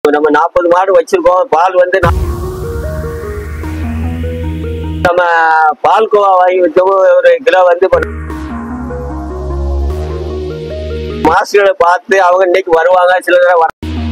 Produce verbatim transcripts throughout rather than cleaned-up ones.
இப்போ நம்ம நாற்பது மாடு வச்சிருக்கோம். பால் வந்து நம்ம பால்கோவா வாங்கி வச்சோம். ஒரு கிலோ வந்து மாஸ்டர்களை பார்த்து அவங்க இன்னைக்கு வருவாங்க. சில நேரம்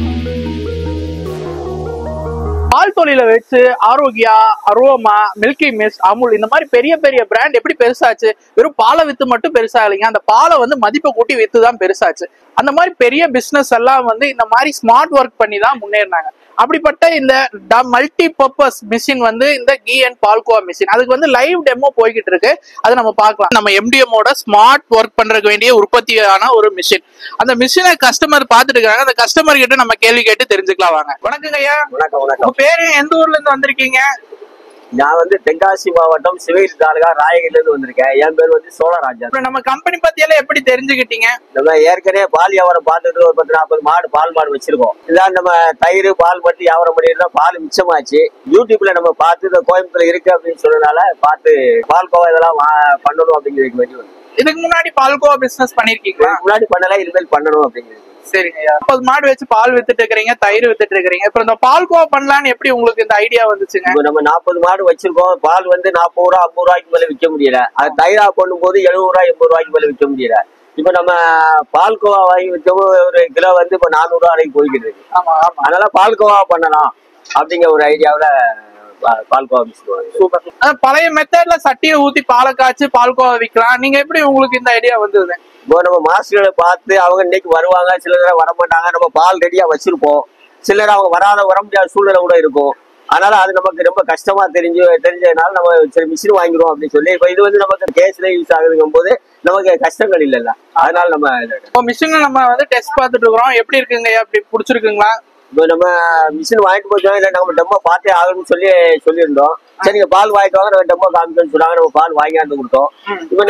பால் தொழில வச்சு Arokya, Aroma, Milky Mist, Amul இந்த மாதிரி பெரிய பெரிய பிராண்ட் எப்படி பெருசாச்சு? வெறும் பாலை வித்து மட்டும் பெருசா இல்லைங்க, அந்த பாலை வந்து மதிப்பை கூட்டி வித்து தான் பெருசாச்சு. அந்த மாதிரி பெரிய பிசினஸ் எல்லாம் வந்து இந்த மாதிரி ஸ்மார்ட் ஒர்க் பண்ணி தான் முன்னேறினாங்க. அப்படிப்பட்ட இந்த மல்டி பர்பஸ் மிஷின் வந்து இந்த கீ அண்ட் பால்கோவா மிஷின். அதுக்கு வந்து லைவ் டெமோ போய்கிட்டு இருக்கு, அதை நம்ம பார்க்கலாம். நம்ம எம்டிஎம்மோட ஸ்மார்ட் ஒர்க் பண்றதுக்கு வேண்டிய உற்பத்தியான ஒரு மிஷின். அந்த மிஷினை கஸ்டமர் பார்த்துட்டு இருக்காங்க. அந்த கஸ்டமர் கிட்ட நம்ம கேள்வி கேட்டு தெரிஞ்சுக்கலாம் வாங்க. வணக்கங்க ஐயா. வணக்கம். வணக்கம். பேரு எந்த ஊர்ல இருந்து வந்திருக்கீங்க? நான் வந்து தென்காசி மாவட்டம் சிவகிரி தாலுகா ராயகிரில இருந்து வந்திருக்கேன். என் பேர் வந்து சோழராஜா. நம்ம கம்பெனி பத்தி எல்லாம் எப்படி தெரிஞ்சுக்கிட்டீங்க? நம்ம ஏற்கனவே பால் வியாபாரம் பார்த்துட்டு ஒரு பத்து நாற்பது மாடு பால் மாடு வச்சிருக்கோம். இதான் நம்ம தயிர் பால் பத்தி வியாபாரம் பண்ணிருந்தா பால் மிச்சமாச்சு. யூடியூப்ல நம்ம பார்த்து இந்த கோயம்புத்தூர்ல இருக்கு அப்படின்னு சொன்னதுனால பார்த்து பால்கோவா இதெல்லாம் பண்ணணும் அப்படிங்கிறதுக்கு வேண்டி வந்து. இதுக்கு முன்னாடி பால்கோவா பிசினஸ் பண்ணிருக்கீங்களா? முன்னாடி பண்ணல, இனிமேல் பண்ணணும் அப்படிங்கிறது. சரிங்க. முப்பது மாடு வச்சு பால் வித்துட்டு இருக்கிறீங்க, தயிர் வித்துட்டு இருக்கிறீங்க. அப்புறம் இந்த பால்கோவா பண்ணலான்னு எப்படி உங்களுக்கு இந்த ஐடியா வந்துச்சுங்க? நம்ம நாற்பது மாடு வச்சிருக்கோம். பால் வந்து நாற்பது ரூபா ஐம்பது ரூபாய்க்கு மேல விற்க முடியல. அது தயிரா பண்ணும் போது எழுபது ரூபாய் எண்பது ரூபாய்க்கு மேல விற்க முடியல. இப்ப நம்ம பால்கோவா வாங்கி வச்சோம். ஒரு கிலோ வந்து இப்ப நானூறு ரூபா வரைக்கும் போய்கிட்டு இருக்கு. ஆமா ஆமா. அதனால பால்கோவா பண்ணலாம் அப்படிங்கிற ஒரு ஐடியாவில பால்கோவா விற்கிறோம். சூப்பர். பழைய மெத்தட்ல சட்டியை ஊத்தி பாலை காய்ச்சி பால்கோவா விற்கலாம். நீங்க எப்படி உங்களுக்கு இந்த ஐடியா வந்தது? இப்போ நம்ம மாஸ்டர்களை பார்த்து அவங்க இன்னைக்கு வருவாங்க, சில நேரம் வரமாட்டாங்க. நம்ம பால் ரெடியா வச்சிருப்போம். சில நேரம் அவங்க வராத வர முடியாத சூழ்நிலை கூட இருக்கும். அதனால அது நமக்கு ரொம்ப கஷ்டமா தெரிஞ்சு தெரிஞ்சதுனால நம்ம சரி மிஷின் வாங்கிடுவோம் அப்படின்னு சொல்லி. இப்ப இது வந்து நமக்கு கேஸ்ல யூஸ் ஆகுதுங்கும் போது நமக்கு கஷ்டங்கள் இல்லைல்ல, அதனால நம்ம மிஷின் நம்ம வந்து டெஸ்ட் பார்த்துட்டு இருக்கிறோம். எப்படி இருக்குங்க? எப்படி பிடிச்சிருக்குங்களா? இப்போ நம்ம மிஷின் வாங்கிட்டு போச்சோம். இல்லை நம்ம டெம்மோ பார்த்தே ஆகணும்னு சொல்லி சொல்லியிருந்தோம். சரி நீங்க பால் வாங்கிட்டு வாங்க, நம்ம டெம்மோ காமிக்கணும்னு சொன்னாங்க. நம்ம பால் வாங்கியாந்து கொடுத்தோம். இப்போ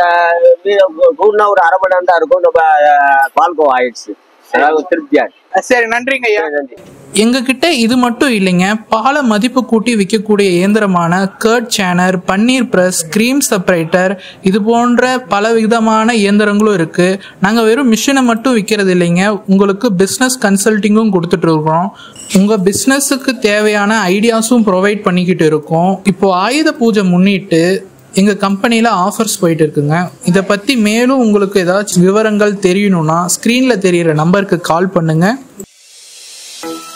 நம்ம கூடுனா ஒரு அரை மணி நேரம் தான் இருக்கும். நம்ம பால்கோவா ஆயிடுச்சு. அதாவது திருப்தியா. சரி, நன்றிங்க ஐயா. நன்றி. எங்ககிட்ட இது மட்டும் இல்லைங்க, பாலை மதிப்பு கூட்டி விற்கக்கூடிய இயந்திரமான curd churner, paneer press, cream separator, இது போன்ற பல விதமான இயந்திரங்களும் இருக்கு. நாங்கள் வெறும் மிஷினை மட்டும் விற்கிறது இல்லைங்க, உங்களுக்கு பிஸ்னஸ் கன்சல்டிங்கும் கொடுத்துட்டு இருக்கோம். உங்க பிஸ்னஸுக்கு தேவையான ஐடியாஸும் ப்ரொவைட் பண்ணிக்கிட்டு இருக்கோம். இப்போ ஆயுத பூஜை முன்னிட்டு எங்கள் கம்பெனியில் ஆஃபர்ஸ் போயிட்டு இருக்குங்க. இதை பற்றி மேலும் உங்களுக்கு ஏதாச்சும் விவரங்கள் தெரியணும்னா ஸ்க்ரீனில் தெரிகிற நம்பருக்கு கால் பண்ணுங்கள்.